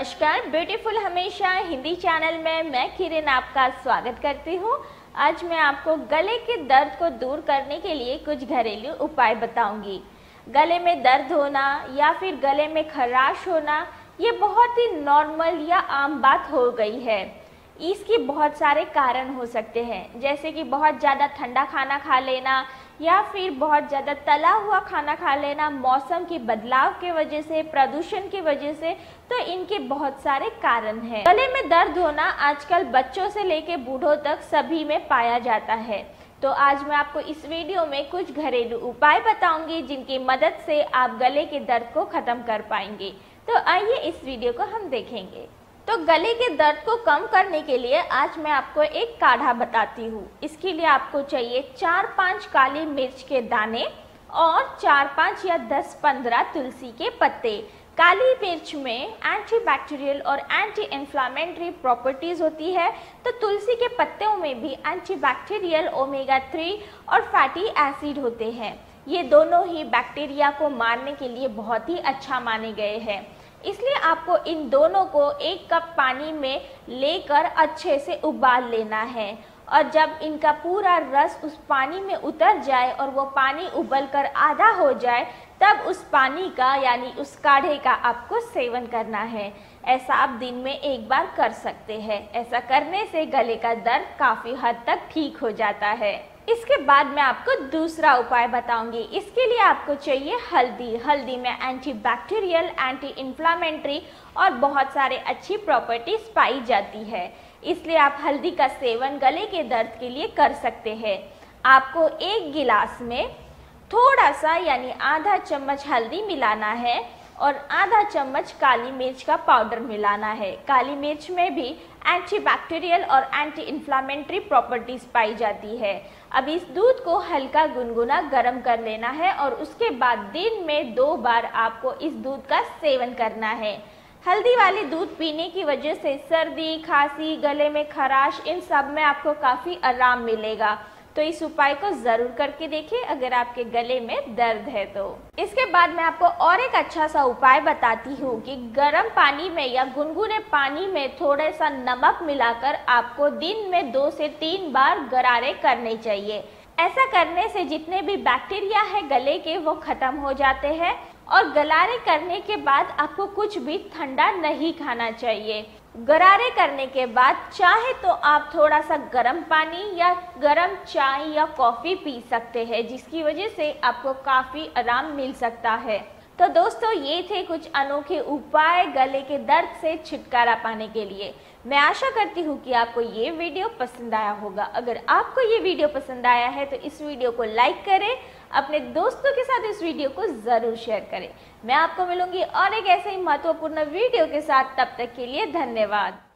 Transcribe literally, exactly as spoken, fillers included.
नमस्कार, ब्यूटीफुल हमेशा हिंदी चैनल में मैं किरण आपका स्वागत करती हूँ। आज मैं आपको गले के दर्द को दूर करने के लिए कुछ घरेलू उपाय बताऊंगी। गले में दर्द होना या फिर गले में खराश होना ये बहुत ही नॉर्मल या आम बात हो गई है। इसके बहुत सारे कारण हो सकते हैं, जैसे कि बहुत ज़्यादा ठंडा खाना खा लेना या फिर बहुत ज़्यादा तला हुआ खाना खा लेना, मौसम के बदलाव के वजह से, प्रदूषण की वजह से। तो इनके बहुत सारे कारण हैं। गले में दर्द होना आजकल बच्चों से लेकर बूढ़ों तक सभी में पाया जाता है। तो आज मैं आपको इस वीडियो में कुछ घरेलू उपाय बताऊंगी जिनकी मदद से आप गले के दर्द को ख़त्म कर पाएंगे। तो आइए इस वीडियो को हम देखेंगे। तो गले के दर्द को कम करने के लिए आज मैं आपको एक काढ़ा बताती हूँ। इसके लिए आपको चाहिए चार पांच काली मिर्च के दाने और चार पांच या दस पंद्रह तुलसी के पत्ते। काली मिर्च में एंटीबैक्टीरियल और एंटी इन्फ्लामेटरी प्रॉपर्टीज होती है, तो तुलसी के पत्तों में भी एंटीबैक्टीरियल, ओमेगा थ्री और फैटी एसिड होते हैं। ये दोनों ही बैक्टीरिया को मारने के लिए बहुत ही अच्छा माने गए हैं। इसलिए आपको इन दोनों को एक कप पानी में लेकर अच्छे से उबाल लेना है, और जब इनका पूरा रस उस पानी में उतर जाए और वो पानी उबलकर आधा हो जाए, तब उस पानी का यानी उस काढ़े का आपको सेवन करना है। ऐसा आप दिन में एक बार कर सकते हैं। ऐसा करने से गले का दर्द काफ़ी हद तक ठीक हो जाता है। इसके बाद मैं आपको दूसरा उपाय बताऊंगी। इसके लिए आपको चाहिए हल्दी। हल्दी में एंटीबैक्टीरियल, एंटी इन्फ्लामेटरी और बहुत सारे अच्छी प्रॉपर्टीज पाई जाती है। इसलिए आप हल्दी का सेवन गले के दर्द के लिए कर सकते हैं। आपको एक गिलास में थोड़ा सा यानी आधा चम्मच हल्दी मिलाना है और आधा चम्मच काली मिर्च का पाउडर मिलाना है। काली मिर्च में भी एंटीबैक्टीरियल और एंटी इन्फ्लामेटरी प्रॉपर्टीज पाई जाती है। अब इस दूध को हल्का गुनगुना गर्म कर लेना है और उसके बाद दिन में दो बार आपको इस दूध का सेवन करना है। हल्दी वाले दूध पीने की वजह से सर्दी, खांसी, गले में खराश, इन सब में आपको काफ़ी आराम मिलेगा। तो इस उपाय को ज़रूर करके देखिए अगर आपके गले में दर्द है तो। इसके बाद मैं आपको और एक अच्छा सा उपाय बताती हूँ कि गर्म पानी में या गुनगुने पानी में थोड़ा सा नमक मिलाकर आपको दिन में दो से तीन बार गरारे करने चाहिए। ऐसा करने से जितने भी बैक्टीरिया है गले के वो खत्म हो जाते हैं। और गरारे करने के बाद आपको कुछ भी ठंडा नहीं खाना चाहिए। गरारे करने के बाद चाहे तो आप थोड़ा सा गर्म पानी या गर्म चाय या कॉफ़ी पी सकते हैं, जिसकी वजह से आपको काफ़ी आराम मिल सकता है। तो दोस्तों, ये थे कुछ अनोखे उपाय गले के दर्द से छुटकारा पाने के लिए। मैं आशा करती हूँ कि आपको ये वीडियो पसंद आया होगा। अगर आपको ये वीडियो पसंद आया है तो इस वीडियो को लाइक करें, अपने दोस्तों के साथ इस वीडियो को ज़रूर शेयर करें। मैं आपको मिलूंगी और एक ऐसे ही महत्वपूर्ण वीडियो के साथ। तब तक के लिए धन्यवाद।